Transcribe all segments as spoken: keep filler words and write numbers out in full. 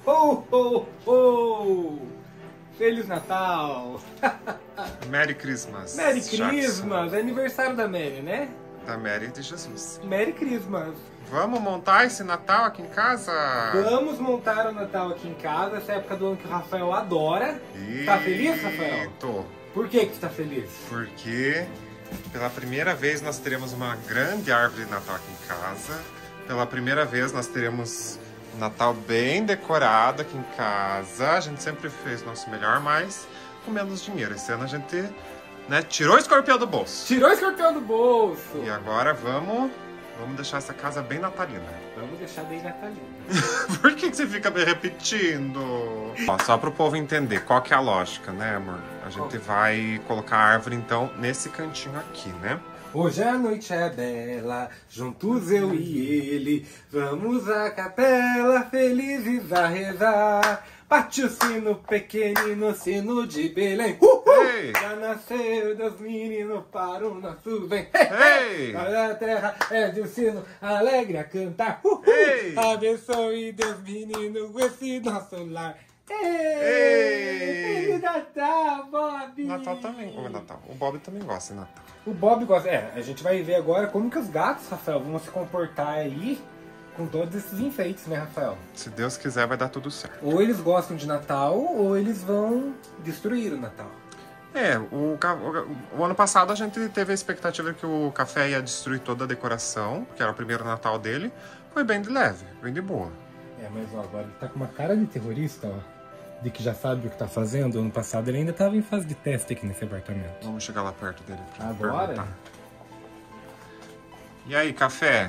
Ho, ho, ho! Feliz Natal! Merry Christmas. Merry Jackson. Christmas! É aniversário da Mary, né? Da Mary de Jesus. Merry Christmas! Vamos montar esse Natal aqui em casa? Vamos montar o Natal aqui em casa, essa época do ano que o Rafael adora. E... Tá feliz, Rafael? Tô. Por que que você tá feliz? Porque pela primeira vez nós teremos uma grande árvore de Natal aqui em casa. Pela primeira vez nós teremos um Natal bem decorado aqui em casa. A gente sempre fez o nosso melhor, mas com menos dinheiro. Esse ano a gente, né, tirou o escorpião do bolso. Tirou o escorpião do bolso! E agora vamos, vamos deixar essa casa bem natalina. Vamos deixar bem natalino. Por que que você fica me repetindo? Ó, só para o povo entender qual que é a lógica, né, amor? A gente vai colocar a árvore, então, nesse cantinho aqui, né? Hoje a noite é bela, juntos eu e ele, vamos à capela felizes a rezar. Bate o sino pequenino, sino de Belém. Uhul! Ei! Já nasceu Deus menino para o nosso bem. Ei! Para a terra é de um sino alegre a cantar. Uhul! Ei! Abençoe Deus menino esse nosso lar. Ei! Ei! Feliz Natal, Bob! Natal também. O Natal. O Bob também gosta de Natal. O Bob gosta. É, a gente vai ver agora como que os gatos, Rafael, vão se comportar aí com todos esses enfeites, né, Rafael? Se Deus quiser, vai dar tudo certo. Ou eles gostam de Natal, ou eles vão destruir o Natal. É, o, ca- o, o ano passado a gente teve a expectativa que o café ia destruir toda a decoração, que era o primeiro Natal dele. Foi bem de leve, bem de boa. É, mas ó, agora ele tá com uma cara de terrorista, ó. De que já sabe o que tá fazendo. Ano passado ele ainda tava em fase de teste aqui nesse apartamento. Vamos chegar lá perto dele pra Agora? perguntar. E aí, café?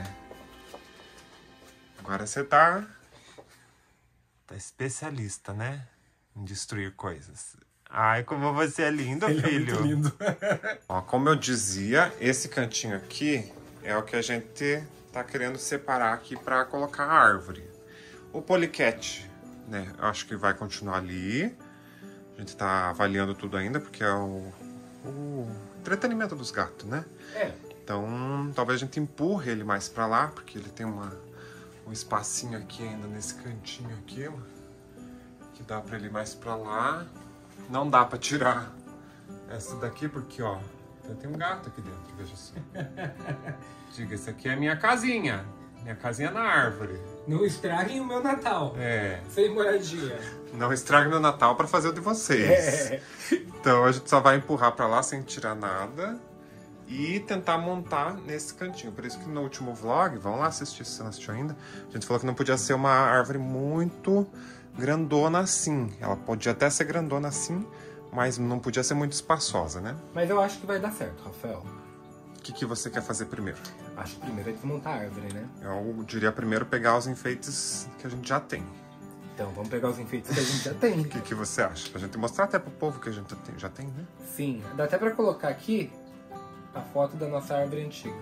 Agora você tá... Tá especialista, né? Em destruir coisas. Ai, como você é lindo, Ele filho. é muito lindo. Ó, como eu dizia, esse cantinho aqui é o que a gente tá querendo separar aqui pra colocar a árvore. O poliquete, né? Eu acho que vai continuar ali. A gente tá avaliando tudo ainda, porque é o, o entretenimento dos gatos, né? É. Então, talvez a gente empurre ele mais pra lá, porque ele tem uma, um espacinho aqui ainda nesse cantinho aqui, ó, que dá pra ele ir mais pra lá. Não dá pra tirar essa daqui, porque, ó, tem um gato aqui dentro, veja só. Diga, esse aqui é a minha casinha. Minha casinha na árvore. Não estraguem o meu Natal. É. Sem moradia. Não estrague meu Natal pra fazer o de vocês. É. Então a gente só vai empurrar pra lá sem tirar nada e tentar montar nesse cantinho. Por isso que no último vlog, vão lá assistir se você não assistiu ainda, a gente falou que não podia ser uma árvore muito grandona assim. Ela podia até ser grandona assim, mas não podia ser muito espaçosa, né? Mas eu acho que vai dar certo, Rafael. O que, que você quer fazer primeiro? Acho que primeiro é desmontar a árvore, né? Eu diria primeiro pegar os enfeites que a gente já tem. Então, vamos pegar os enfeites que a gente já tem. O que, que você acha? Pra gente mostrar até pro povo que a gente já tem, já tem, né? Sim, dá até pra colocar aqui a foto da nossa árvore antiga.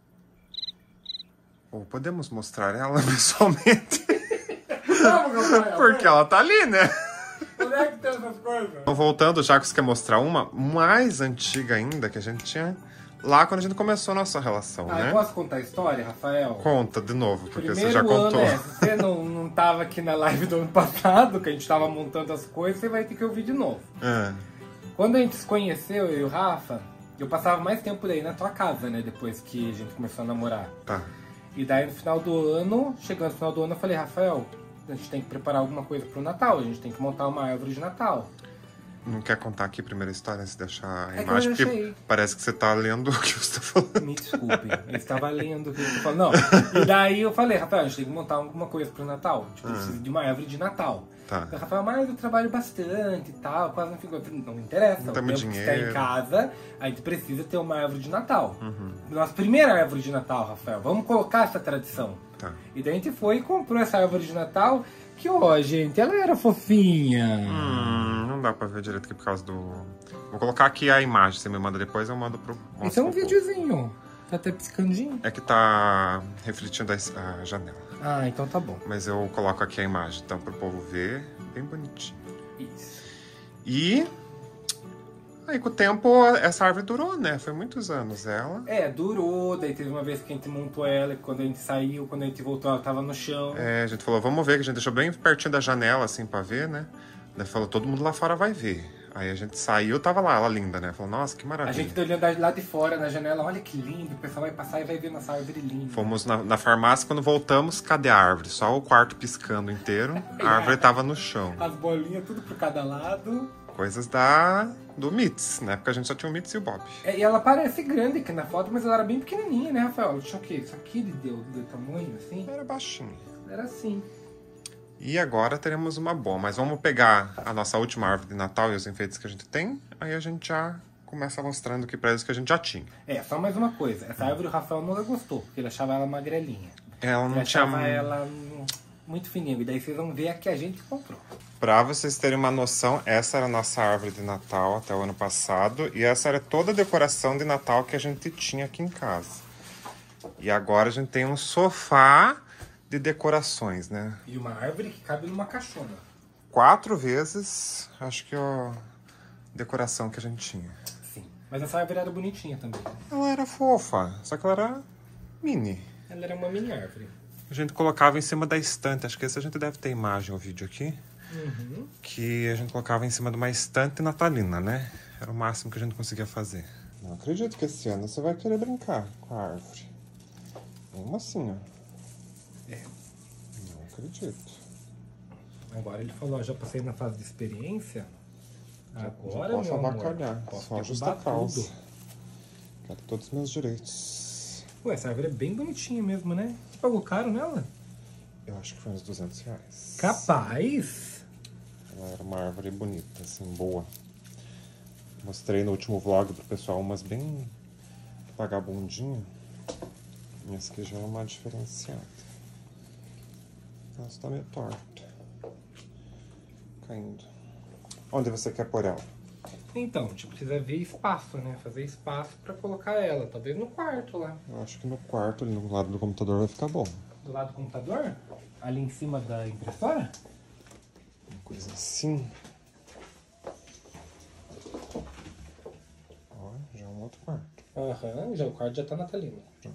Ou podemos mostrar ela pessoalmente? Vamos, Rafael! Porque ela tá ali, né? Onde é que tem essas coisas? Então, voltando, já que você quer mostrar uma mais antiga ainda, que a gente tinha lá quando a gente começou a nossa relação, Ah, né? eu posso contar a história, Rafael? Conta de novo, porque Primeiro você já contou. ano, é, se você não, não tava aqui na live do ano passado, que a gente tava montando as coisas, você vai ter que ouvir de novo. É. Quando a gente se conheceu, eu e o Rafa, eu passava mais tempo daí na tua casa, né? Depois que a gente começou a namorar. Tá. E daí no final do ano, chegando no final do ano, eu falei, Rafael, a gente tem que preparar alguma coisa pro Natal, a gente tem que montar uma árvore de Natal. Não quer contar aqui a primeira história antes de deixar a É que imagem? eu Porque deixei. parece que você tá lendo o que você tá falando. Me desculpe, eu estava lendo o que eu tô falando. Não, e daí eu falei, Rafael, a gente tem que montar alguma coisa pro Natal. A gente precisa de uma árvore de Natal. Tá. Então, Rafael, mas eu trabalho bastante e tal, quase não fico. Eu falei, não me interessa. Não O temos tempo que está dinheiro. em casa, a gente precisa ter uma árvore de Natal. Uhum. Nossa primeira árvore de Natal, Rafael. Vamos colocar essa tradição. Tá. E daí a gente foi e comprou essa árvore de Natal, que, ó, gente, ela era fofinha. Hum, não dá pra ver direito aqui por causa do... Vou colocar aqui a imagem, você me manda depois, eu mando pro... mostro Esse é um pro povo. videozinho. Tá até piscandinho. É que tá refletindo a a janela. Ah, então tá bom. Mas eu coloco aqui a imagem, então, pro povo ver, bem bonitinho. Isso. E Aí com o tempo, essa árvore durou, né? Foi muitos anos ela. É, durou, daí teve uma vez que a gente montou ela, que quando a gente saiu, quando a gente voltou, ela tava no chão. É, a gente falou, vamos ver, que a gente deixou bem pertinho da janela, assim, pra ver, né? Daí falou, todo mundo lá fora vai ver. Aí a gente saiu, tava lá, ela linda, né? Falou, nossa, que maravilha. A gente olhando lá de fora, na janela, olha que lindo, o pessoal vai passar e vai ver nossa árvore linda. Fomos na, na farmácia, quando voltamos, cadê a árvore? Só o quarto piscando inteiro, a árvore tava no chão. As bolinhas tudo por cada lado. Coisas da do Mitz, na época a gente só tinha o Mitz e o Bob. É, e ela parece grande aqui na foto, mas ela era bem pequenininha, né, Rafael? Ela tinha o quê? Isso aqui de, de, de tamanho, assim? Era baixinho. Era assim. E agora teremos uma boa, mas vamos pegar a nossa última árvore de Natal e os enfeites que a gente tem, aí a gente já começa mostrando aqui pra eles que a gente já tinha. É, só mais uma coisa, essa árvore o Rafael nunca gostou, porque ele achava ela magrelinha. Ela não ele tinha... achava ela hum, muito fininha, e daí vocês vão ver a que a gente comprou. Pra vocês terem uma noção, essa era a nossa árvore de Natal até o ano passado, e essa era toda a decoração de Natal que a gente tinha aqui em casa. E agora a gente tem um sofá de decorações, né? E uma árvore que cabe numa caixona. Quatro vezes, acho que a decoração que a gente tinha. Sim. Mas essa árvore era bonitinha também. Ela era fofa, só que ela era mini. Ela era uma mini árvore. A gente colocava em cima da estante, acho que esse a gente deve ter imagem ou vídeo aqui. Uhum. Que a gente colocava em cima de uma estante natalina, né? Era o máximo que a gente conseguia fazer. Não acredito que esse ano você vai querer brincar com a árvore. Como assim, ó? É. Não acredito. Agora ele falou, ó, já passei na fase de experiência. Agora, já posso meu avacalhar, amor, posso só ajusta a derrubar calça. tudo. Quero todos os meus direitos. Ué, essa árvore é bem bonitinha mesmo, né? Você pagou caro nela? Eu acho que foi uns duzentos reais. Capaz! Ela era uma árvore bonita, assim, boa. Mostrei no último vlog pro pessoal umas bem vagabundinhas. Essa aqui já é uma diferenciada. Essa tá meio torta. Caindo. Onde você quer pôr ela? Então, a gente precisa ver espaço, né? Fazer espaço pra colocar ela. Talvez no quarto lá. Eu acho que no quarto, ali no lado do computador, vai ficar bom. Do lado do computador? Ali em cima da impressora? Uma coisa assim. Ó, já é um outro quarto. Aham, já o quarto já tá natalino. Pronto.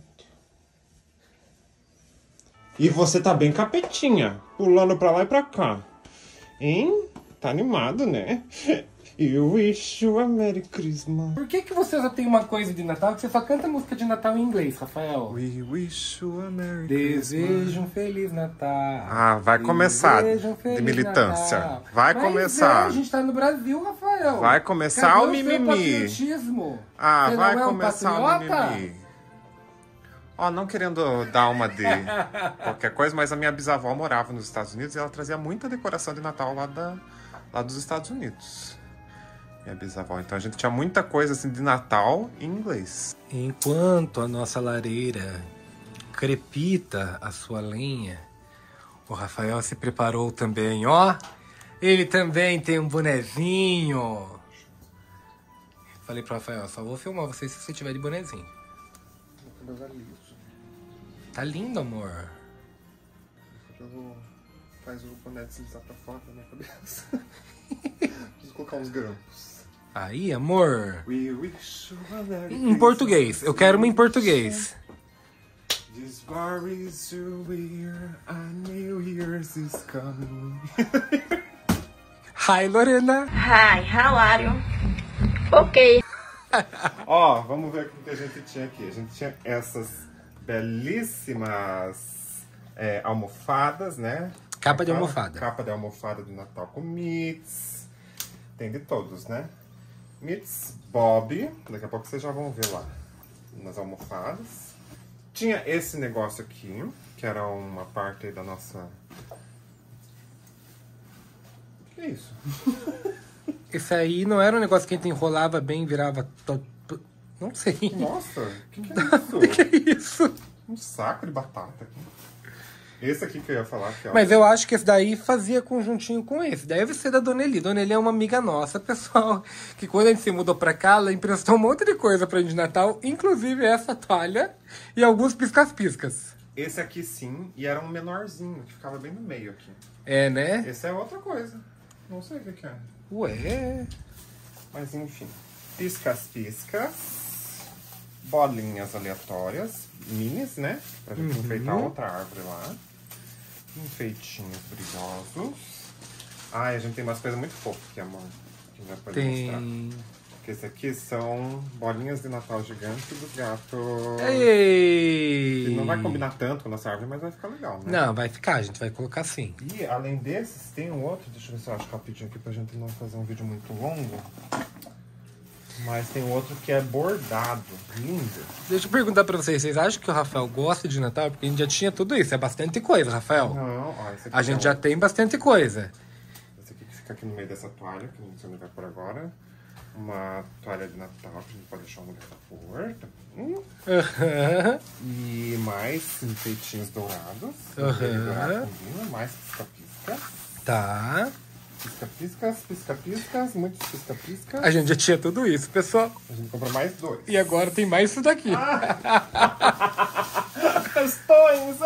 E você tá bem capetinha, pulando pra lá e pra cá. Hein? Tá animado, né? You wish you a Merry Christmas. Por que que você só tem uma coisa de Natal que você só canta música de Natal em inglês, Rafael? We wish you a Merry Desejo Christmas. um Feliz Natal. Ah, vai começar Desejo um Feliz de militância. Natal. Vai Mas começar. É, a gente tá no Brasil, Rafael. Vai começar Cadê o mimimi. patriotismo? Ah, Você vai não é um começar o patriota? mimimi. Ó, não querendo dar uma de qualquer coisa, mas a minha bisavó morava nos Estados Unidos e ela trazia muita decoração de Natal lá, da, lá dos Estados Unidos. Minha bisavó. Então a gente tinha muita coisa assim de Natal em inglês. Enquanto a nossa lareira crepita a sua lenha, o Rafael se preparou também, ó. Ele também tem um bonezinho. Falei pro Rafael, só vou filmar você se você tiver de bonezinho. Tá lindo, amor. Faz o boné deslizar pra fora da minha cabeça. Preciso colocar uns grampos. Aí, amor. We wish you a Merry Em português. Eu quero uma em português. This bar is your year, and New Year's is coming. Hi, Lorena. Hi, how are you? Ok. Ó, vamos ver o que a gente tinha aqui. A gente tinha essas belíssimas é, almofadas, né? Capa de almofada. Capa de almofada do Natal com Mitz. Tem de todos, né? Mitz Bob. Daqui a pouco vocês já vão ver lá nas almofadas. Tinha esse negócio aqui, que era uma parte aí da nossa... O que é isso? Esse aí não era um negócio que a gente enrolava bem, virava... To... Não sei. Nossa, o que, que é isso? O que é isso? Um saco de batata aqui. Esse aqui que eu ia falar. Que é Mas eu acho que esse daí fazia conjuntinho com esse. Deve ser da Dona Eli. Dona Eli é uma amiga nossa, pessoal. Que quando a gente se mudou pra cá, ela emprestou um monte de coisa pra gente de Natal. Inclusive essa toalha e alguns piscas-piscas. Esse aqui sim, e era um menorzinho, que ficava bem no meio aqui. É, né? Esse é outra coisa. Não sei o que que é. Ué... Mas enfim. piscas-piscas, bolinhas aleatórias, minis, né? Pra gente Uhum. enfeitar outra árvore lá. Enfeitinhos brilhosos. Ai, a gente tem umas coisas muito fofas aqui, amor. Que a gente vai poder mostrar. Tem. Porque esse aqui são bolinhas de Natal gigante dos gatos. Ei! E não vai combinar tanto com a nossa árvore, mas vai ficar legal, né? Não, vai ficar, a gente vai colocar assim. E além desses, tem um outro, deixa eu ver se eu acho rapidinho aqui pra gente não fazer um vídeo muito longo. Mas tem um outro que é bordado, lindo. Deixa eu perguntar pra vocês, vocês acham que o Rafael gosta de Natal? Porque a gente já tinha tudo isso, é bastante coisa, Rafael. Não, ó, esse aqui A gente é já um- tem bastante coisa. Esse aqui que fica aqui no meio dessa toalha, que não sei onde vai por agora. Uma toalha de Natal, que a gente pode deixar um lugar pra pôr. Hum. Aham. E mais enfeitinhos dourados. Aham. Dourado combina, mais pisca-pisca. Tá. Pisca-piscas, pisca-piscas, muitos pisca-piscas. A gente já tinha tudo isso, pessoal. A gente comprou mais dois. E agora tem mais isso daqui. Questões!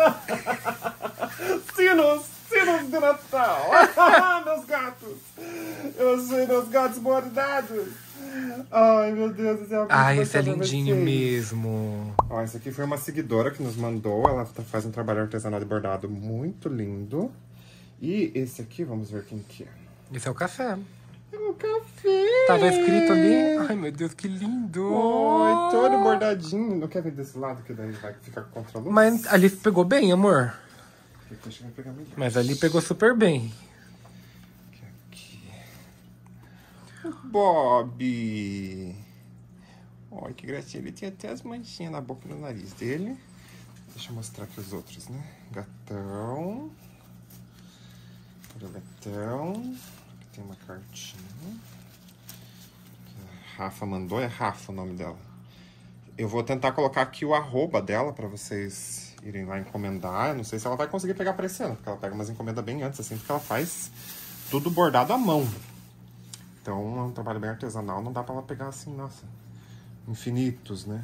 Sinos! Sinos de Natal! Meus gatos! Eu sei, meus gatos bordados! Ai, meu Deus do céu! como Ah, vai esse é ser pra lindinho vocês? mesmo. Ó, esse aqui foi uma seguidora que nos mandou. Ela faz um trabalho artesanal de bordado muito lindo. E esse aqui, vamos ver quem que é. Esse é o café. É o café! Tava escrito ali. Ai, meu Deus, que lindo. Oi, todo bordadinho. Não quer ver desse lado, que daí vai ficar contra a luz? Mas ali pegou bem, amor. Deixa eu pegar melhor. Mas ali pegou super bem. Aqui. O Bob. Olha que gracinha. Ele tinha até as manchinhas na boca e no nariz dele. Deixa eu mostrar aqui os outros, né? Gatão. Olha o gatão. Aqui tem uma cartinha. Que a Rafa mandou. É Rafa o nome dela. Eu vou tentar colocar aqui o arroba dela pra vocês irem lá encomendar. Eu não sei se ela vai conseguir pegar pra esse ano, porque ela pega umas encomendas bem antes, assim, porque ela faz tudo bordado à mão. Então é um trabalho bem artesanal, não dá pra ela pegar assim, nossa, infinitos, né?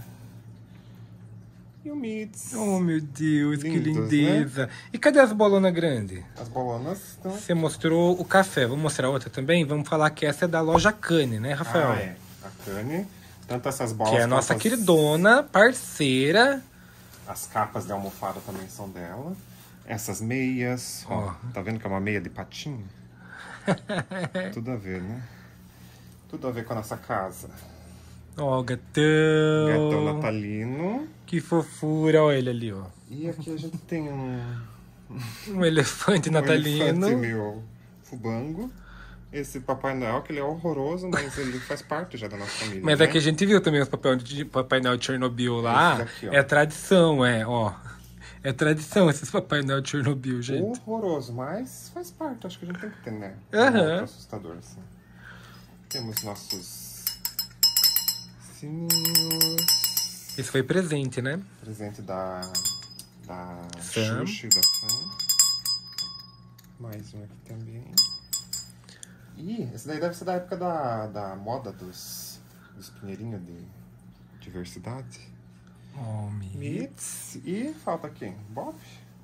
E o Mits. Oh, meu Deus, que Lindos, lindeza. E cadê as bolonas grandes? As bolonas estão... Você mostrou o café. Vamos mostrar outra também? Vamos falar que essa é da loja Cane, né, Rafael? Ah, é. A Cane. Tanto essas bolas... Que é a nossa quanto as- queridona, parceira. As capas de almofada também são dela. Essas meias. Ó, Ó. tá vendo que é uma meia de patinho? Tudo a ver, né? Tudo a ver com a nossa casa. Ó, gatão. Gatão natalino. Que fofura. Olha ele ali, ó. E aqui a gente tem um... Um elefante um natalino. elefante meio fubango. Esse Papai Noel, que ele é horroroso, mas ele faz parte já da nossa família. Mas né? aqui a gente viu também os papéis de Papai Noel de Chernobyl lá. Esse daqui, ó. É tradição, é, ó. É tradição esses Papai Noel de Chernobyl, gente. Horroroso, mas faz parte. Acho que a gente tem que ter, né? Aham. Não é muito assustador, assim. Temos nossos sininhos. Esse foi presente, né? Presente da... Da Sam. Xuxa e da Sam. Mais um aqui também. E esse daí deve ser da época da, da moda dos, dos pinheirinhos de diversidade. Oh, meu. Mits. E falta quem? Bob?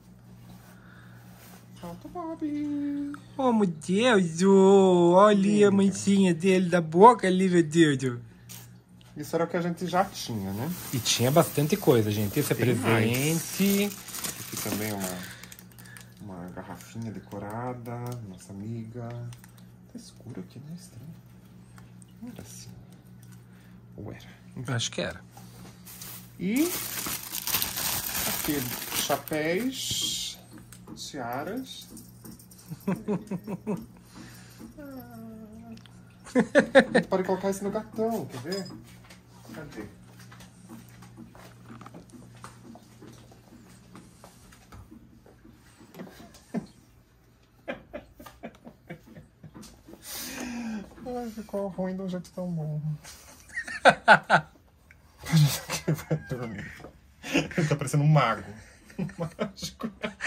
Falta Bob. Oh, meu Deus. oh, Olha a manchinha dele da boca ali, meu Deus. Isso era o que a gente já tinha, né? E tinha bastante coisa, gente. Esse é Tem presente. Aqui também uma, uma garrafinha decorada. Nossa amiga. Tá escuro aqui, né? Estranho. Não era assim. Ou era? Acho que era. E aqui, chapéus, tiaras. A gente pode colocar isso no gatão, quer ver? Cadê? Ai, ficou ruim de um jeito tão bom. Ele vai dormir. Ele tá parecendo um mago. Um mágico.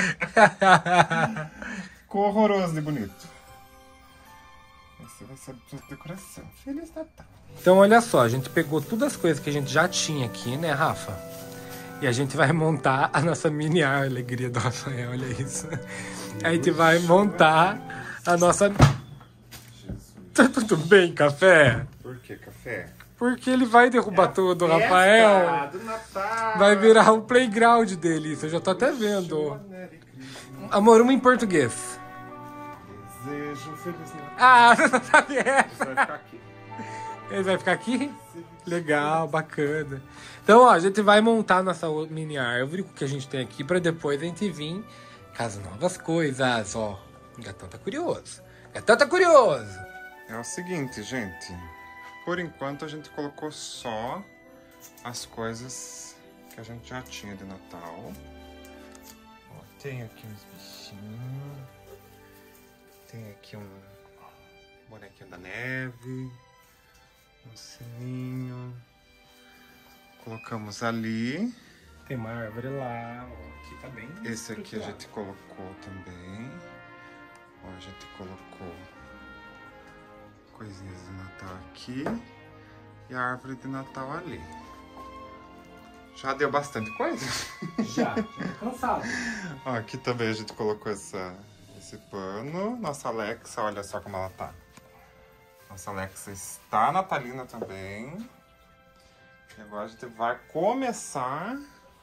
Ficou horroroso de bonito. Esse vai ser a sua decoração. Feliz Natal. Então, olha só. A gente pegou todas as coisas que a gente já tinha aqui, né, Rafa? E a gente vai montar a nossa mini a alegria do Rafael. Olha isso. A gente vai montar a nossa... Jesus. Tá tudo bem, café? Por que café? Porque ele vai derrubar É a tudo, festa Rafael. do Natal. Vai virar um playground dele, isso eu já tô até vendo. Amor, uma em português. Desejo um feliz Natal. Ah, você não sabe essa. Você vai ficar aqui. Ele vai ficar aqui? Legal, bacana. Então, ó, a gente vai montar nossa mini árvore, o que a gente tem aqui, pra depois a gente vir com as novas coisas, ó. O Gatão tá curioso. O Gatão tá curioso. É o seguinte, gente. Por enquanto a gente colocou só as coisas que a gente já tinha de Natal. Ó, tem aqui uns bichinhos. Tem aqui um bonequinho da neve. Um sininho. Colocamos ali. Tem uma árvore lá, ó. Aqui tá bem. Esse aqui a gente colocou também. Ó, a gente colocou coisinhas de Natal aqui e a árvore de Natal ali. Já deu bastante coisa? Já, já tô cansado. Ó, aqui também a gente colocou essa, esse pano. Nossa Alexa, olha só como ela tá. Nossa Alexa está natalina também. E agora a gente vai começar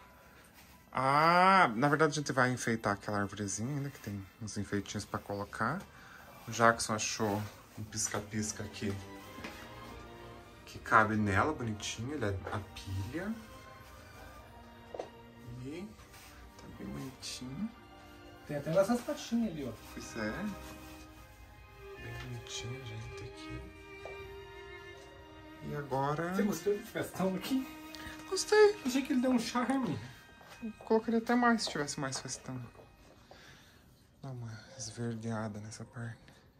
a... Na verdade, a gente vai enfeitar aquela árvorezinha ainda, que tem uns enfeitinhos pra colocar. O Jackson achou um pisca-pisca aqui que cabe nela, bonitinho. Ele é a pilha. E tá bem bonitinho. Tem até essas patinhas ali, ó. Pois é. Bem bonitinho, gente, aqui. E agora... Você gostou desse festão aqui? Gostei. Achei que ele deu um charme. Eu colocaria até mais se tivesse mais festão. Dá uma esverdeada nessa parte.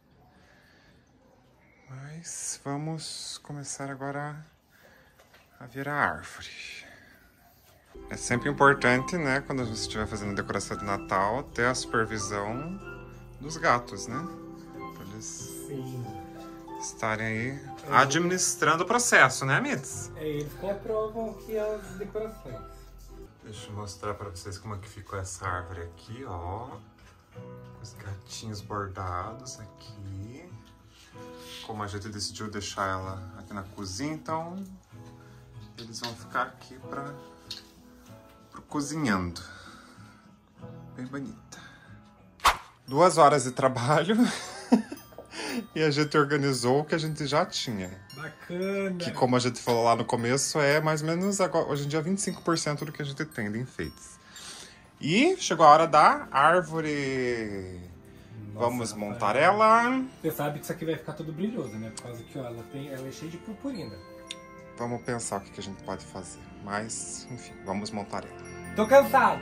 Mas vamos começar agora a virar árvore. É sempre importante, né, quando você estiver fazendo decoração de Natal, ter a supervisão dos gatos, né? Pra eles Sim. estarem aí administrando o processo, né, Mits? É eles que aprovam aqui as decorações. Deixa eu mostrar pra vocês como é que ficou essa árvore aqui, ó. Os gatinhos bordados aqui. Como a gente decidiu deixar ela aqui na cozinha, então eles vão ficar aqui pra, pro cozinhando. Bem bonita. Duas horas de trabalho e a gente organizou o que a gente já tinha. Bacana. Que, como a gente falou lá no começo, é mais ou menos agora, hoje em dia vinte e cinco por cento do que a gente tem de enfeites. E chegou a hora da árvore. Nossa, vamos Rafael. montar ela. Você sabe que isso aqui vai ficar todo brilhoso, né? Por causa que ó, ela, tem, ela é cheia de purpurina. Vamos pensar o que a gente pode fazer. Mas, enfim, vamos montar ela. Tô cansado.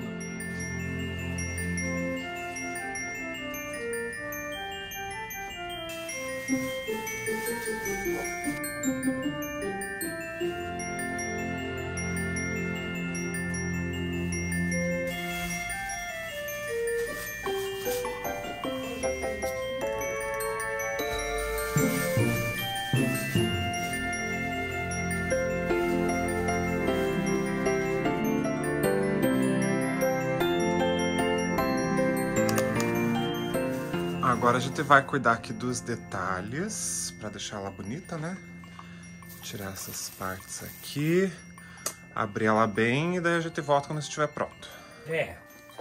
Agora a gente vai cuidar aqui dos detalhes, pra deixar ela bonita, né? Tirar essas partes aqui, abrir ela bem e daí a gente volta quando estiver pronto. É.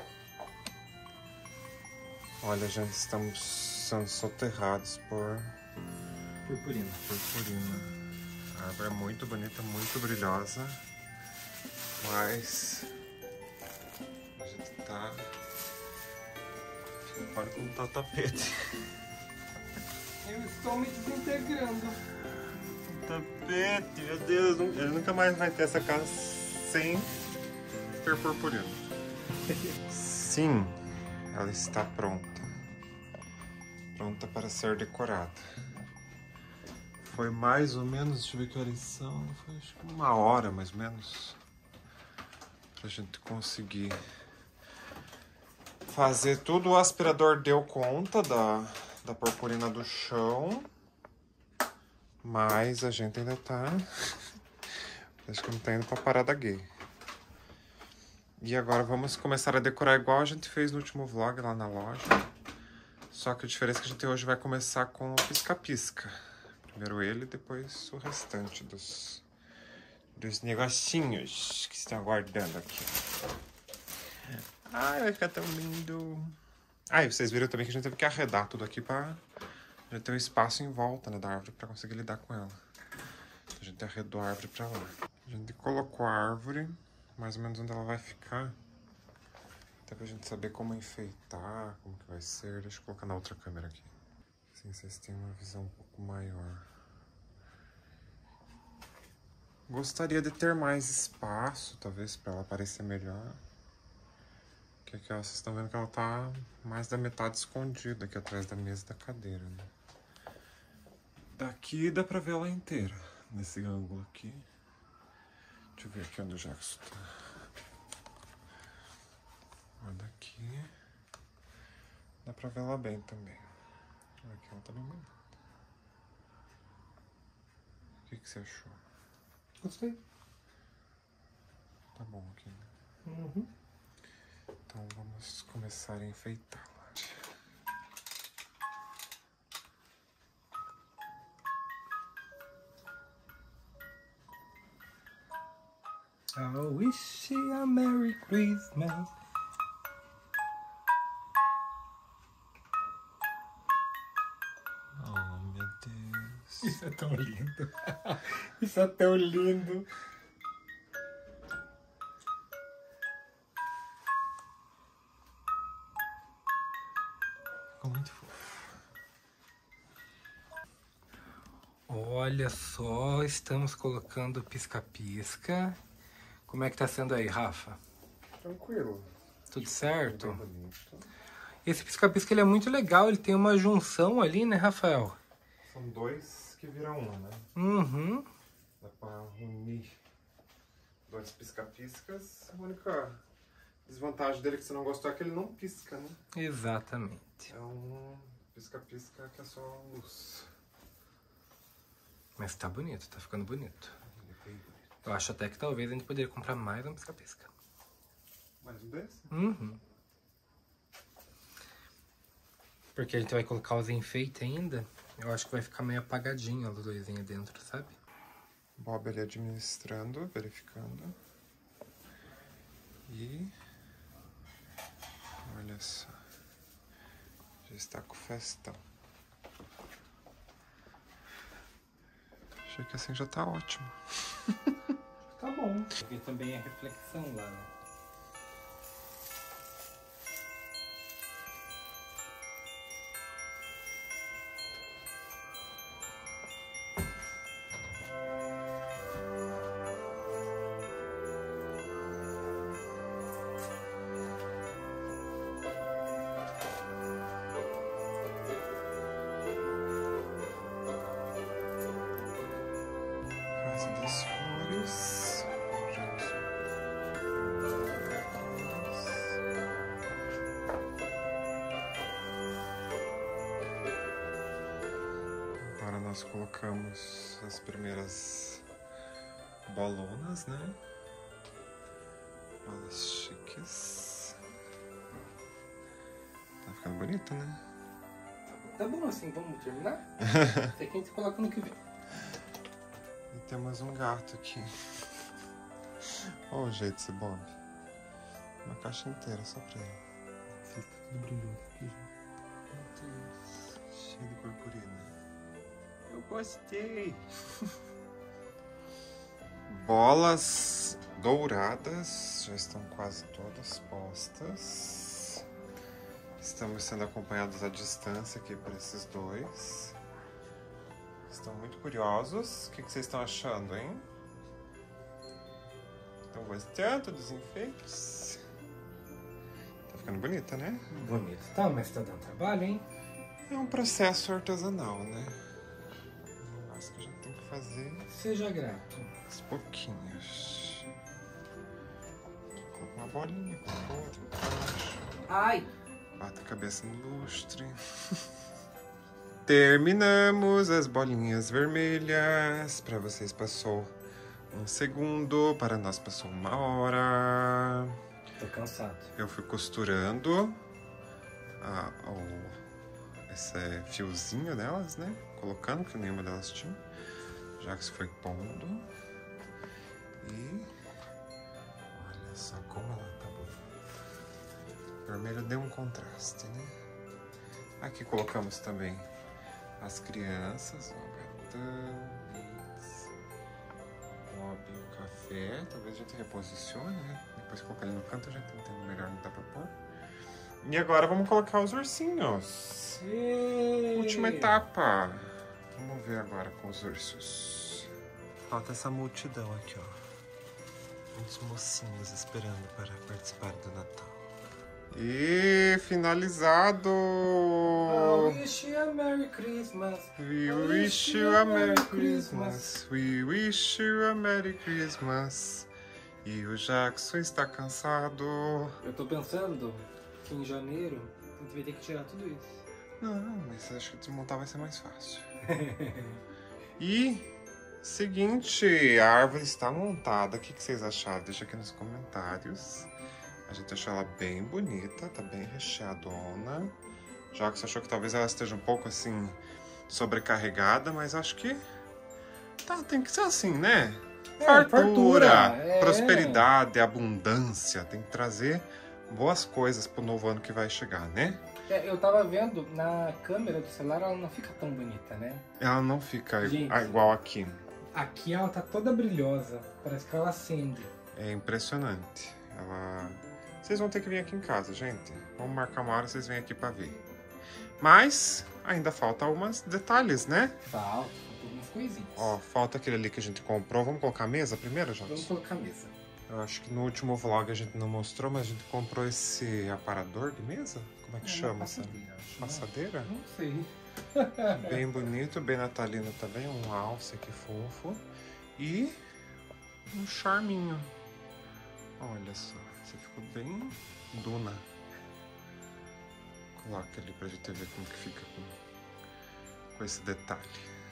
Olha, gente, estamos sendo soterrados por Purpurina. purpurina. A árvore é muito bonita, muito brilhosa, mas a gente tá... Olha como tá o tapete. Eu estou me desintegrando. Tapete, meu Deus, ele nunca mais vai ter essa casa sem ter purpurina. Sim, ela está pronta. Pronta para ser decorada. Foi mais ou menos, deixa eu ver que horas são, foi acho que uma hora mais ou menos. Pra gente conseguir fazer tudo. O aspirador deu conta da, da purpurina do chão. Mas a gente ainda tá... Acho que não tá indo pra parada gay. E agora vamos começar a decorar igual a gente fez no último vlog lá na loja. Só que a diferença é que a gente hoje vai começar com o pisca-pisca. Primeiro ele, depois o restante dos, dos negocinhos que estão aguardando aqui. Ai, vai ficar tão lindo. Ah, e vocês viram também que a gente teve que arredar tudo aqui pra já ter um espaço em volta, né, da árvore pra conseguir lidar com ela. Então, a gente arredou a árvore pra lá. A gente colocou a árvore, mais ou menos onde ela vai ficar. Até pra gente saber como enfeitar, como que vai ser. Deixa eu colocar na outra câmera aqui. Assim vocês têm uma visão um pouco maior. Gostaria de ter mais espaço, talvez, pra ela aparecer melhor. Que aqui, ó, vocês estão vendo que ela tá mais da metade escondida aqui atrás da mesa e da cadeira, né? Daqui dá pra ver ela inteira, nesse ângulo aqui. Deixa eu ver aqui onde o Jackson tá. Ó, daqui dá pra ver ela bem também. Aqui ela tá bem bonita. O que, que você achou? Gostei. Tá bom aqui, né? Uhum. Então vamos começar a enfeitá-la. I wish you a Merry Christmas. Oh, meu Deus. Isso é tão lindo. Isso é tão lindo. Ficou muito fofo. Olha só, estamos colocando pisca-pisca. Como é que tá sendo aí, Rafa? Tranquilo. Tudo certo? Bem bonito. Esse pisca-pisca ele é muito legal, ele tem uma junção ali, né, Rafael? São dois que viram um, né? Uhum. Dá pra unir dois pisca-piscas. A única desvantagem dele que você não gostou é que ele não pisca, né? Exatamente. É um pisca-pisca que é só luz. Mas tá bonito, tá ficando bonito. Ele é bem bonito. Eu acho até que talvez a gente poderia comprar mais um pisca-pisca. Mais um desse? Uhum. Porque a gente vai colocar os enfeites ainda. Eu acho que vai ficar meio apagadinho a luzinha dentro, sabe? Bob ali administrando, verificando. E... olha só. Já está com festão. Achei que assim já tá ótimo. Tá bom. Porque também é reflexão lá, né? Casa das Flores. Agora nós colocamos as primeiras bolonas, né? Bolas chiques. Tá ficando bonito, né? Tá bom assim, vamos terminar? Até que a gente coloca no que vem. E temos um gato aqui. Olha o jeito desse Bob. Uma caixa inteira só pra ele. Fica tudo brilhoso aqui já. Meu Deus. Cheio de purpurina. Eu gostei. Bolas douradas já estão quase todas postas. Estamos sendo acompanhados à distância aqui por esses dois. Estão muito curiosos. O que que vocês estão achando, hein? Estão gostando dos enfeites? Tá ficando bonita, né? Bonito. Tá, mas tá dando trabalho, hein? É um processo artesanal, né? Um negócio que a gente tem que fazer Seja grato. aos pouquinhos. Coloca uma bolinha, coloca outra embaixo. Ai! Bata a cabeça no lustre. Terminamos as bolinhas vermelhas. Para vocês passou um segundo, para nós passou uma hora. Tô cansado. Eu fui costurando a, o, esse fiozinho delas, né? Colocando, que nenhuma delas tinha. Já que se foi pondo. E olha só como ela tá boa. O vermelho deu um contraste, né? Aqui colocamos também as crianças, ó, gatão, Vinx, Bob e o café. Talvez a gente reposicione, né? Depois colocar ele no canto, a gente entende melhor, não dá pra pôr. E agora vamos colocar os ursinhos. E... Última etapa. Vamos ver agora com os ursos. Falta essa multidão aqui, ó. Muitos mocinhos esperando para participar do Natal. E finalizado! I wish you a Merry Christmas. We wish you a Merry Christmas. We wish you a Merry Christmas. E o Jackson está cansado. Eu tô pensando que em janeiro a gente vai ter que tirar tudo isso. Não, mas acho que desmontar vai ser mais fácil. E, seguinte, a árvore está montada. O que vocês acharam? Deixa aqui nos comentários. A gente achou ela bem bonita, tá bem recheadona. Já que você achou que talvez ela esteja um pouco assim sobrecarregada, mas acho que tá, tem que ser assim, né? É, fartura, fartura, é. prosperidade, abundância. Tem que trazer boas coisas pro novo ano que vai chegar, né? É, eu tava vendo na câmera do celular, ela não fica tão bonita, né? Ela não fica Gente, igual aqui. Aqui ela tá toda brilhosa, parece que ela acende. É impressionante. Ela... Vocês vão ter que vir aqui em casa, gente. Vamos marcar uma hora, vocês vêm aqui pra ver. Mas ainda falta alguns detalhes, né? Falta, faltam algumas coisinhas. Ó, falta aquele ali que a gente comprou. Vamos colocar a mesa primeiro, Jota? Vamos colocar a mesa. Eu acho que no último vlog a gente não mostrou, mas a gente comprou esse aparador de mesa. Como é que É chama uma essa? passadeira, acho, Passadeira? Não sei. Bem bonito, bem natalino também. Um alce aqui fofo. E um charminho. Olha só, você ficou bem duna. Coloca ali pra gente ver como que fica com, com esse detalhe.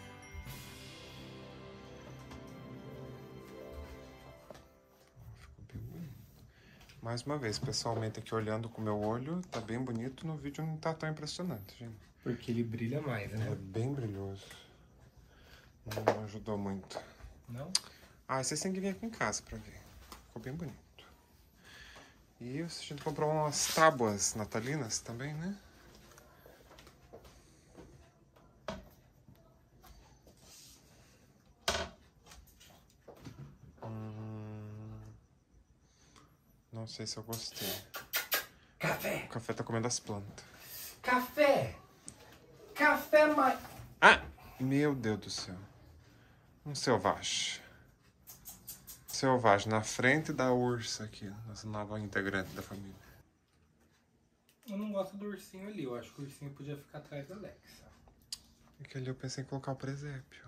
Ficou bem bonito. Mais uma vez, pessoalmente aqui olhando com o meu olho, tá bem bonito. No vídeo não tá tão impressionante, gente. Porque ele brilha mais, né? É bem brilhoso. Não ajudou muito. Não? Ah, vocês têm que vir aqui em casa pra ver. Ficou bem bonito. E a gente comprou umas tábuas natalinas também, né? Hum, não sei se eu gostei. Café! O café tá comendo as plantas. Café! Café mais... Ah! Meu Deus do céu. Um selvagem. Selvagem na frente da ursa aqui, nossa nova integrante da família. Eu não gosto do ursinho ali, eu acho que o ursinho podia ficar atrás da Alexa. É que ali eu pensei em colocar o presépio.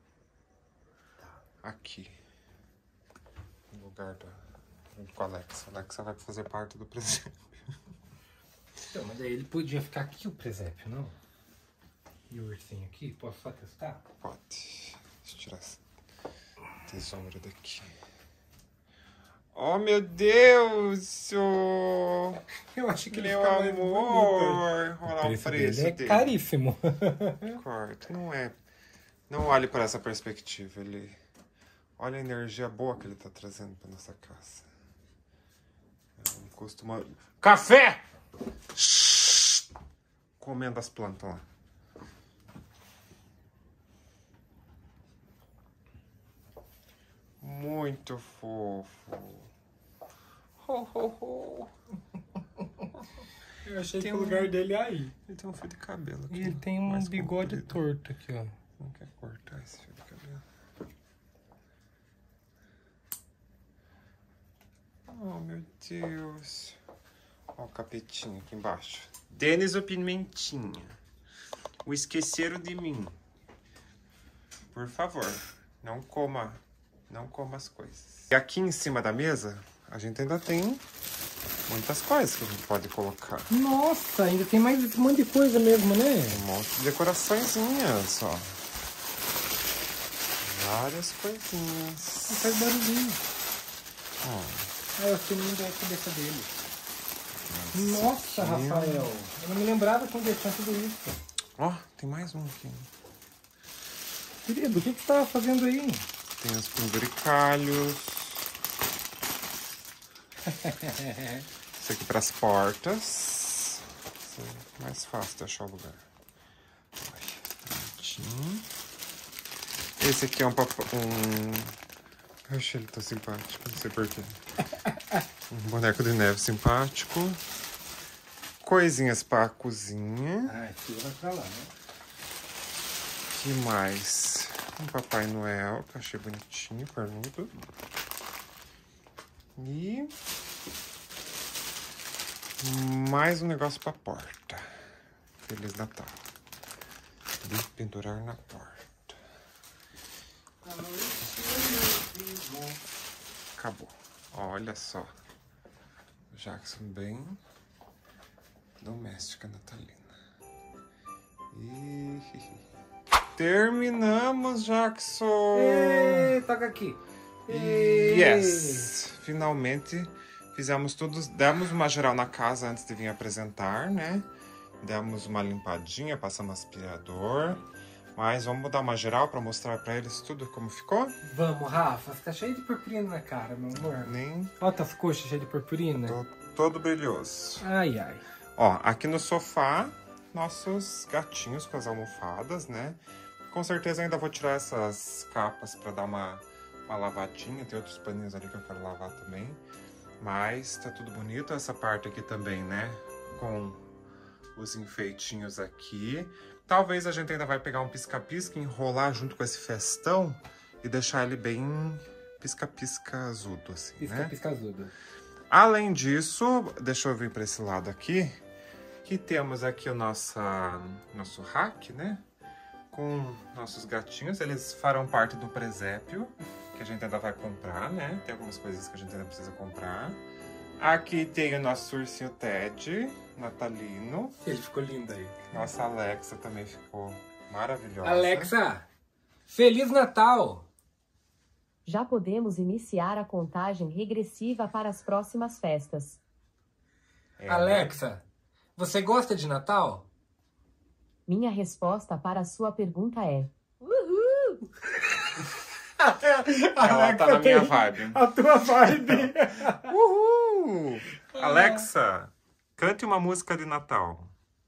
Aqui. No lugar da... junto com a Alexa. A Alexa vai fazer parte do presépio. Então, mas aí ele podia ficar aqui o presépio, não? E o ursinho aqui? Posso só testar? Pode. Deixa eu tirar essa tesoura daqui. Oh, meu Deus! Oh, Eu acho que ele meu fica mais bonito. amor! Olha lá o preço preço dele é dele. caríssimo. Corta. Não é... Não olhe por essa perspectiva. Ele... Olha a energia boa que ele tá trazendo pra nossa casa. Não costuma... Café! Shhh! Comendo as plantas lá. Muito fofo. Ho, ho, ho. Eu achei Tem que o um- lugar dele é aí. Ele tem um fio de cabelo aqui. E ele tem um mais bigode comprido. torto aqui, ó. Não quer cortar esse fio de cabelo. Oh, meu Deus. Olha o capetinho aqui embaixo. Denis o Pimentinha. O esqueceram de mim. Por favor, não coma, não coma as coisas. E aqui em cima da mesa, a gente ainda tem muitas coisas que a gente pode colocar. Nossa, ainda tem mais um monte de coisa mesmo, né? Um monte de decoraçõezinhas, ó. Várias coisinhas. Não faz barulhinho. Ó. Ah, é o sininho da cabeça dele. Nossa, Rafael. Eu não me lembrava que ainda tinha tudo isso. Ó, tem mais um aqui. Querido, o que que você tava fazendo aí? Tem os penduricalhos. Esse aqui para as portas. Esse é mais fácil de achar o lugar. Prontinho. Esse aqui é um papo... um... Eu achei ele tão simpático, não sei porquê. Um boneco de neve simpático. Coisinhas para a cozinha. Ah, esse vai pra lá, né? Que mais? Um Papai Noel, que eu achei bonitinho, parnudo. E... mais um negócio pra porta. Feliz Natal. De pendurar na porta. Acabou. Olha só. Jackson bem doméstica natalina. E... terminamos, Jackson! Ei, toca aqui. Ei. Yes! Finalmente fizemos tudo. Demos uma geral na casa antes de vir apresentar, né? Demos uma limpadinha, passamos aspirador. Mas vamos dar uma geral pra mostrar pra eles tudo como ficou? Vamos, Rafa. Você tá cheio de purpurina na cara, meu amor. Nem Olha as coxas cheias de purpurina. tô todo brilhoso. Ai, ai. Ó, aqui no sofá, nossos gatinhos com as almofadas, né? Com certeza ainda vou tirar essas capas pra dar uma, uma lavadinha. Tem outros paninhos ali que eu quero lavar também. Mas tá tudo bonito. Essa parte aqui também, né? Com os enfeitinhos aqui. Talvez a gente ainda vai pegar um pisca-pisca, enrolar junto com esse festão e deixar ele bem pisca-pisca azudo, assim, Pisca, né? pisca azudo. Além disso, deixa eu vir para esse lado aqui, que temos aqui o nossa, nosso rack, né? Com nossos gatinhos, eles farão parte do presépio, que a gente ainda vai comprar, né? Tem algumas coisas que a gente ainda precisa comprar. Aqui tem o nosso ursinho Ted, natalino. Ele ficou lindo aí. Nossa Alexa também ficou maravilhosa. Alexa, Feliz Natal! Já podemos iniciar a contagem regressiva para as próximas festas. É, Alexa, você gosta de Natal? Minha resposta para a sua pergunta é... Ela tá na minha vibe. A tua vibe. Uhul! Alexa, cante uma música de Natal.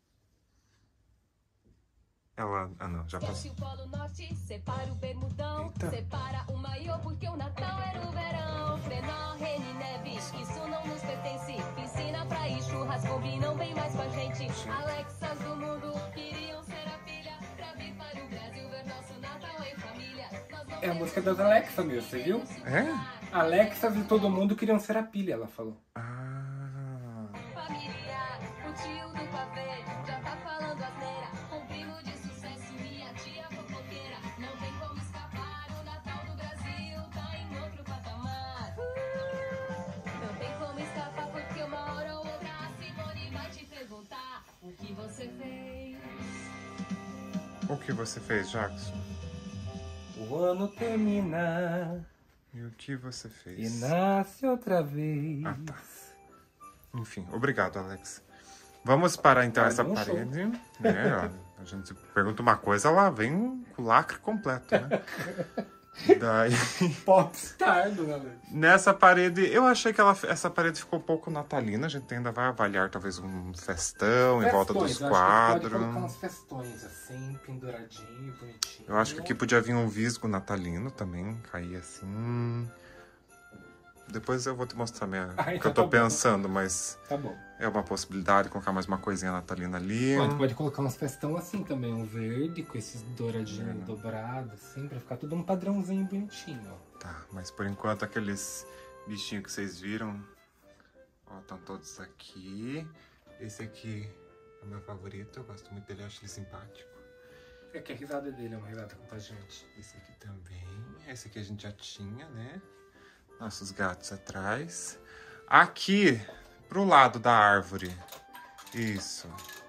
Ela... Ah, não, já passou. o Polo Norte, separa o bermudão, Eita. separa o maiô porque o Natal era o verão. Fenó, rene, neves, isso não nos pertence. Piscina, praia e churras combinam bem mais com a gente. Alexas do mundo queriam ser a filha pra vir para o Brasil ver nosso Natal em família. Nós não É a música das Alexa, meu, você viu? É? Alexas de todo mundo queriam ser a pilha, ela falou. Ah... familiar, o tio do pavê já tá falando asneira. Um primo de sucesso, minha tia fofoqueira. Não tem como escapar, o Natal do Brasil tá em outro patamar. Não tem como escapar porque uma hora ou outra a Simone vai te perguntar o que você fez. O que você fez, Jackson? O ano termina E o que você e fez? nasce outra vez. Ah, tá. Enfim, obrigado, Alex. Vamos para então Mais essa um show. parede. Né? A gente pergunta uma coisa, ela vem com o lacre completo, né? Daí, Popstar do Alexa. nessa parede, eu achei que ela, essa parede ficou um pouco natalina. A gente ainda vai avaliar talvez um festão em volta dos Festões, eu acho que pode colocar quadros. uns festões assim, penduradinho, bonitinho. Eu acho que aqui podia vir um visgo natalino também, cair assim. Depois eu vou te mostrar minha, Ah, o que então eu tô tá bom. pensando, mas Tá bom. é uma possibilidade colocar mais uma coisinha natalina ali. Pode, pode colocar uns festão assim também, um verde com esses douradinhos dobrados, assim, pra ficar tudo um padrãozinho bonitinho, ó. Tá, mas por enquanto aqueles bichinhos que vocês viram, ó, estão todos aqui. Esse aqui é o meu favorito, eu gosto muito dele, eu acho ele simpático. É que a risada dele é uma risada contagiante. Esse aqui também, esse aqui a gente já tinha, né? Nossos gatos atrás. Aqui, pro lado da árvore. Isso.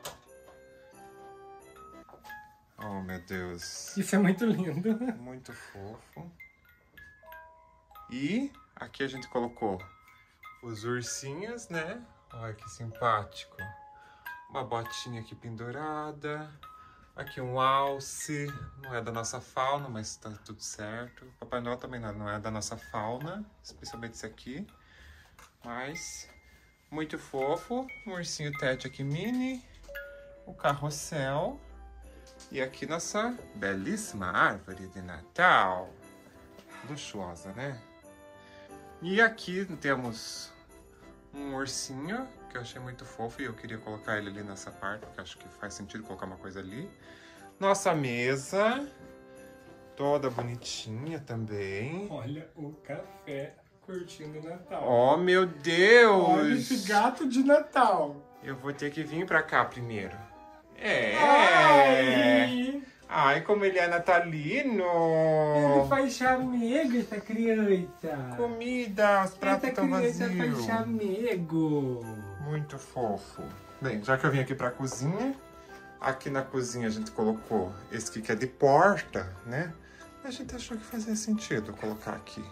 Oh, meu Deus. Isso é muito lindo. Muito fofo. E aqui a gente colocou os ursinhos, né? Olha que simpático. Uma botinha aqui pendurada. Aqui um alce. Não é da nossa fauna, mas tá tudo certo. Papai Noel também não não é da nossa fauna, especialmente esse aqui. Mas muito fofo. Um ursinho Ted aqui mini. O carrossel. E aqui nossa belíssima árvore de Natal. Luxuosa, né? E aqui temos um ursinho que eu achei muito fofo e eu queria colocar ele ali nessa parte, porque acho que faz sentido colocar uma coisa ali. Nossa mesa, toda bonitinha também. Olha o café curtindo o Natal. Oh, meu Deus! Olha esse gato de Natal. Eu vou ter que vir pra cá primeiro. É! Ai, Ai, como ele é natalino! ele faz chamego, essa criança. Comida, os pratos Essa estão criança faz vazios. chamego. Muito fofo. Bem, já que eu vim aqui pra cozinha, aqui na cozinha a gente colocou esse aqui que é de porta, né? A gente achou que fazia sentido colocar aqui.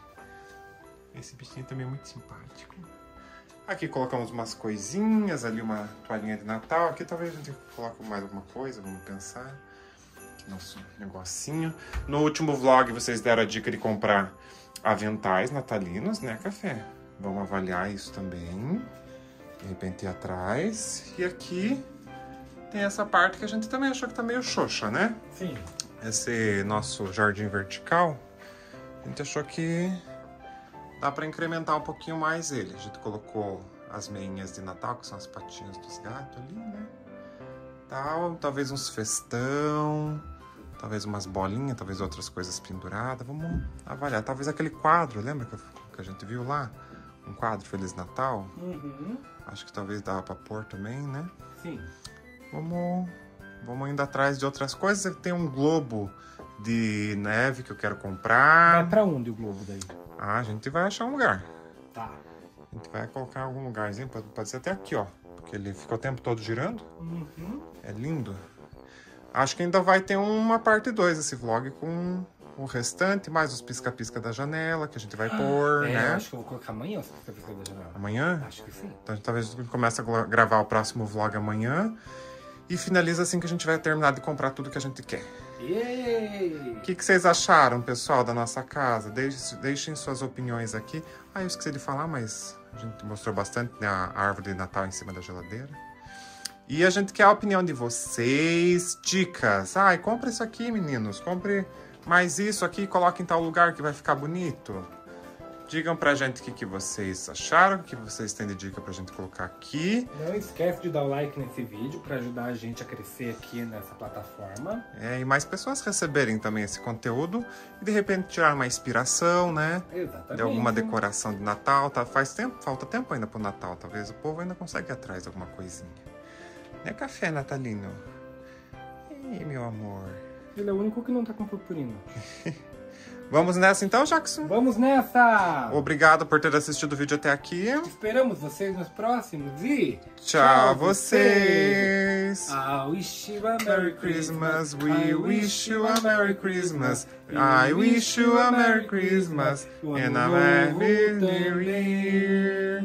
Esse bichinho também é muito simpático. Aqui colocamos umas coisinhas, ali uma toalhinha de Natal. Aqui talvez a gente coloque mais alguma coisa, vamos pensar. Aqui nosso negocinho. No último vlog vocês deram a dica de comprar aventais natalinos, né, Café? Vamos avaliar isso também. De repente ir atrás. E aqui tem essa parte que a gente também achou que tá meio xoxa, né? Sim. Esse nosso jardim vertical, a gente achou que dá pra incrementar um pouquinho mais ele. A gente colocou as meinhas de Natal, que são as patinhas dos gatos ali, né? Tal, talvez uns festão, talvez umas bolinhas, talvez outras coisas penduradas. Vamos avaliar. Talvez aquele quadro, lembra que, que a gente viu lá? Um quadro Feliz Natal. Uhum. Acho que talvez dava pra pôr também, né? Sim. Vamos, vamos indo atrás de outras coisas. Tem um globo de neve que eu quero comprar. Vai pra onde o globo daí? Ah, a gente vai achar um lugar. Tá. A gente vai colocar em algum lugarzinho, pode, pode ser até aqui, ó. Porque ele fica o tempo todo girando. Uhum. É lindo. Acho que ainda vai ter uma parte dois esse vlog com o restante, mais os pisca-pisca da janela que a gente vai pôr, É, né? eu acho que eu vou colocar amanhã os pisca-pisca da janela. Amanhã? Acho que sim. Então talvez a gente comece a gra- gravar o próximo vlog amanhã. E finaliza assim que a gente vai terminar de comprar tudo que a gente quer. Yay! O que, que vocês acharam, pessoal, da nossa casa? Deixe- Deixem suas opiniões aqui. Ah, eu esqueci de falar, mas a gente mostrou bastante, né, a árvore de Natal em cima da geladeira. E a gente quer a opinião de vocês, dicas. Ai, compre isso aqui, meninos. Compre mais isso aqui e coloque em tal lugar que vai ficar bonito. Digam pra gente o que, que vocês acharam, o que vocês têm de dica pra gente colocar aqui. Não esquece de dar o like nesse vídeo para ajudar a gente a crescer aqui nessa plataforma. É, e mais pessoas receberem também esse conteúdo e de repente tirar uma inspiração, né? Exatamente. De alguma decoração de Natal, tá? Faz tempo, falta tempo ainda pro Natal. Talvez o povo ainda consiga ir atrás de alguma coisinha. Né, café natalino? Ih, meu amor. Ele é o único que não tá com purpurina. Vamos nessa então, Jackson? Vamos nessa! Obrigado por ter assistido o vídeo até aqui. Esperamos vocês nos próximos e... Tchau, vocês! I wish you a Merry Christmas, we wish you a Merry Christmas. I wish you a Merry Christmas and a Merry New Year.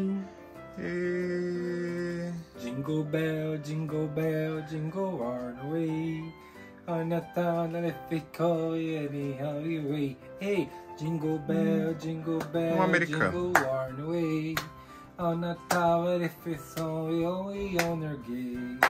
E... Jingle bell, jingle bell, jingle all the way. On Natal, let it go, anyhow you way. Hey, jingle bell, jingle bell, Um americano. jingle all the way. On Natal, let it go, we on our gay.